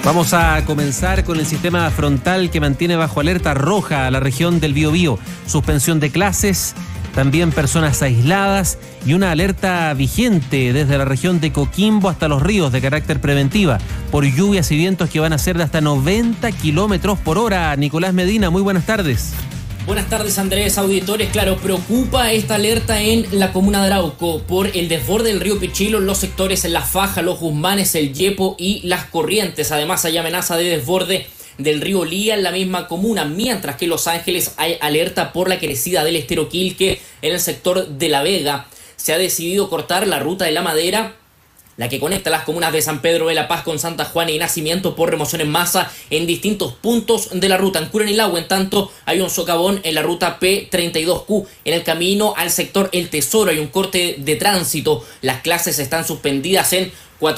Vamos a comenzar con el sistema frontal que mantiene bajo alerta roja a la región del Biobío. Suspensión de clases, también personas aisladas y una alerta vigente desde la región de Coquimbo hasta Los Ríos de carácter preventiva por lluvias y vientos que van a ser de hasta 90 kilómetros por hora. Nicolás Medina, muy buenas tardes. Buenas tardes, Andrés, auditores. Claro, preocupa esta alerta en la comuna de Arauco por el desborde del río Pichilo en los sectores La Faja, Los Guzmanes, El Yepo y Las Corrientes. Además hay amenaza de desborde del río Lía en la misma comuna, mientras que en Los Ángeles hay alerta por la crecida del estero Quilque en el sector de La Vega. Se ha decidido cortar la ruta de la Madera, la que conecta las comunas de San Pedro de la Paz con Santa Juana y Nacimiento, por remoción en masa en distintos puntos de la ruta. En Curanilahue, en tanto, hay un socavón en la ruta P32Q. En el camino al sector El Tesoro hay un corte de tránsito. Las clases están suspendidas en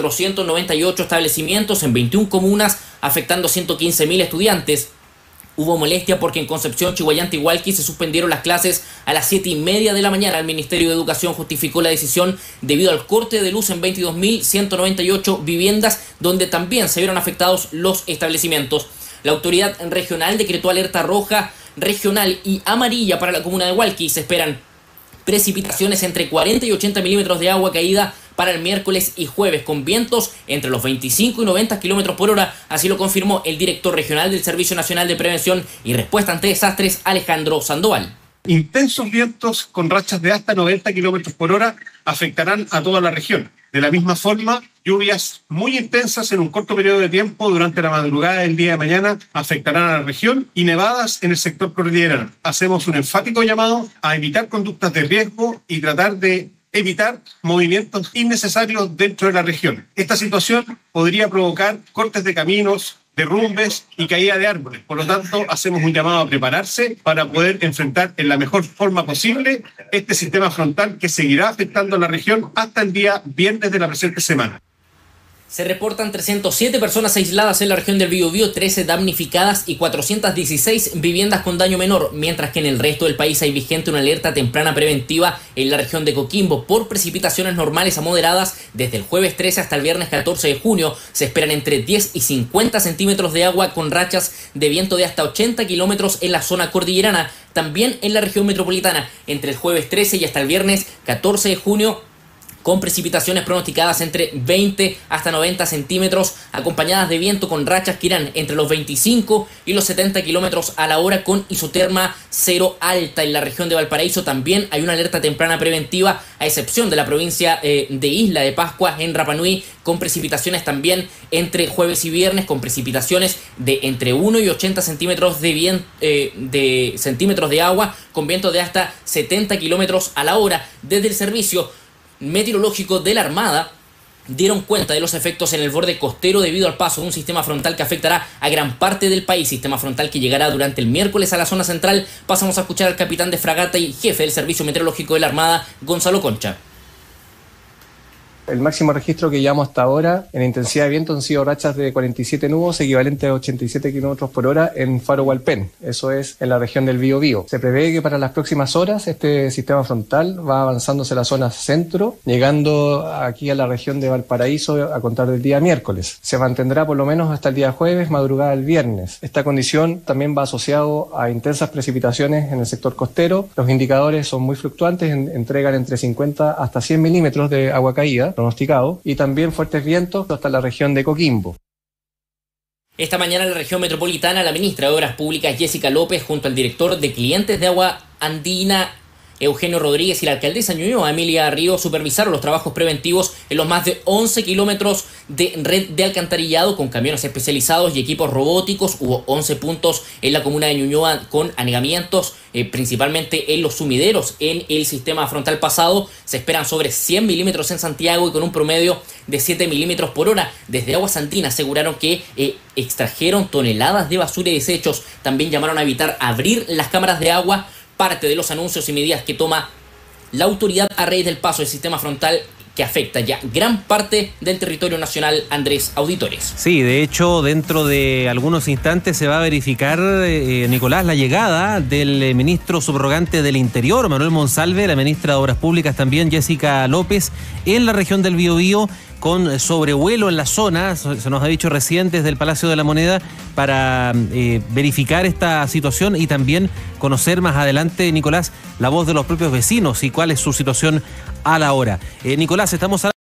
498 establecimientos en 21 comunas, afectando 115.000 estudiantes. Hubo molestia porque en Concepción, Chihuayante y Hualqui se suspendieron las clases a las 7:30 de la mañana. El Ministerio de Educación justificó la decisión debido al corte de luz en 22.198 viviendas, donde también se vieron afectados los establecimientos. La autoridad regional decretó alerta roja regional y amarilla para la comuna de Hualqui. Se esperan precipitaciones entre 40 y 80 milímetros de agua caída para el miércoles y jueves, con vientos entre los 25 y 90 kilómetros por hora. Así lo confirmó el director regional del Servicio Nacional de Prevención y Respuesta ante Desastres, Alejandro Sandoval. Intensos vientos con rachas de hasta 90 kilómetros por hora afectarán a toda la región. De la misma forma, lluvias muy intensas en un corto periodo de tiempo durante la madrugada del día de mañana afectarán a la región y nevadas en el sector cordillerano. Hacemos un enfático llamado a evitar conductas de riesgo y tratar de evitar movimientos innecesarios dentro de la región. Esta situación podría provocar cortes de caminos, derrumbes y caída de árboles. Por lo tanto, hacemos un llamado a prepararse para poder enfrentar en la mejor forma posible este sistema frontal que seguirá afectando a la región hasta el día viernes de la presente semana. Se reportan 307 personas aisladas en la región del Biobío, 13 damnificadas y 416 viviendas con daño menor, mientras que en el resto del país hay vigente una alerta temprana preventiva en la región de Coquimbo por precipitaciones normales a moderadas desde el jueves 13 hasta el viernes 14 de junio. Se esperan entre 10 y 50 centímetros de agua con rachas de viento de hasta 80 kilómetros en la zona cordillerana. También en la región metropolitana, entre el jueves 13 y hasta el viernes 14 de junio, con precipitaciones pronosticadas entre 20 hasta 90 centímetros, acompañadas de viento con rachas que irán entre los 25 y los 70 kilómetros a la hora, con isoterma cero alta. En la región de Valparaíso también hay una alerta temprana preventiva, a excepción de la provincia de Isla de Pascua, en Rapa Nui, con precipitaciones también entre jueves y viernes, con precipitaciones de entre 1 y 80 centímetros de centímetros de agua, con viento de hasta 70 kilómetros a la hora. Desde el Servicio Meteorológico de la Armada dieron cuenta de los efectos en el borde costero debido al paso de un sistema frontal que afectará a gran parte del país, sistema frontal que llegará durante el miércoles a la zona central. Pasamos a escuchar al capitán de fragata y jefe del Servicio Meteorológico de la Armada, Gonzalo Concha. El máximo registro que llevamos hasta ahora en intensidad de viento han sido rachas de 47 nudos, equivalente a 87 kilómetros por hora en Faro Hualpén. Eso es en la región del Biobío. Se prevé que para las próximas horas este sistema frontal va avanzándose a la zona centro, llegando aquí a la región de Valparaíso a contar del día miércoles. Se mantendrá por lo menos hasta el día jueves, madrugada del viernes. Esta condición también va asociado a intensas precipitaciones en el sector costero. Los indicadores son muy fluctuantes, entregan entre 50 hasta 100 milímetros de agua caída pronosticado, y también fuertes vientos hasta la región de Coquimbo. Esta mañana en la región metropolitana, la ministra de Obras Públicas, Jessica López, junto al director de Clientes de Agua Andina, Eugenio Rodríguez, y la alcaldesa Ñuñoa, Emilia Ríos, supervisaron los trabajos preventivos en los más de 11 kilómetros de red de alcantarillado con camiones especializados y equipos robóticos. Hubo 11 puntos en la comuna de Ñuñoa con anegamientos, principalmente en los sumideros. En el sistema frontal pasado se esperan sobre 100 milímetros en Santiago y con un promedio de 7 milímetros por hora. Desde Aguas Andinas aseguraron que extrajeron toneladas de basura y desechos. También llamaron a evitar abrir las cámaras de agua, parte de los anuncios y medidas que toma la autoridad a raíz del paso del sistema frontal que afecta ya gran parte del territorio nacional. Andrés, auditores. Sí, de hecho, dentro de algunos instantes se va a verificar, Nicolás, la llegada del ministro subrogante del Interior, Manuel Monsalve, la ministra de Obras Públicas también, Jessica López, en la región del Biobío, con sobrevuelo en la zona, se nos ha dicho recién desde el Palacio de la Moneda, para verificar esta situación y también conocer más adelante, Nicolás, la voz de los propios vecinos y cuál es su situación a la hora. Nicolás, estamos